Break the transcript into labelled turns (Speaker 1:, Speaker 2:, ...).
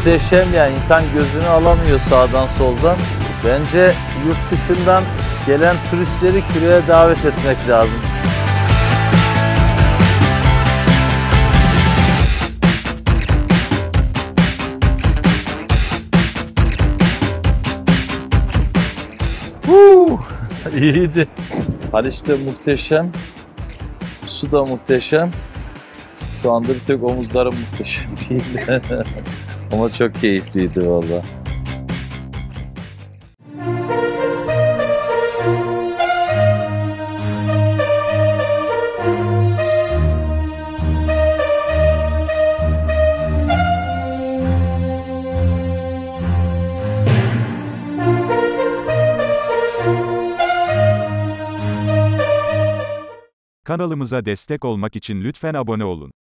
Speaker 1: muhteşem yani, insan gözünü alamıyor sağdan soldan. Bence yurt dışından gelen turistleri Küre'ye davet etmek lazım. İyiydi. Haliç de muhteşem. Su da muhteşem. Şu anda bir tek omuzlarım muhteşem değil. Ama çok keyifliydi valla.
Speaker 2: Kanalımıza destek olmak için lütfen abone olun.